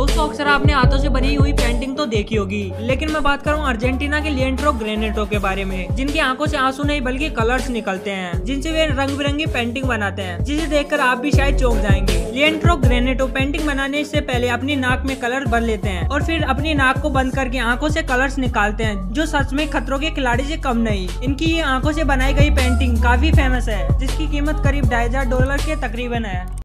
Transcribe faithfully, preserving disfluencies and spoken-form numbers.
दोस्तों अक्सर आपने हाथों से बनी हुई पेंटिंग तो देखी होगी, लेकिन मैं बात करूँ अर्जेंटीना के लिएंड्रो ग्रेनेटो के बारे में, जिनकी आंखों से आंसू नहीं बल्कि कलर्स निकलते हैं, जिनसे वे रंग बिरंगी पेंटिंग बनाते हैं, जिसे देखकर आप भी शायद चौंक जाएंगे। लिएंड्रो ग्रेनेटो पेंटिंग बनाने से पहले अपनी नाक में कलर भर लेते हैं और फिर अपनी नाक को बंद करके आंखों से कलर्स निकालते हैं, जो सच में खतरों के खिलाड़ी से कम नहीं। इनकी ये आंखों से बनाई गई पेंटिंग काफी फेमस है, जिसकी कीमत करीब ढाई हजार डॉलर के तकरीबन है।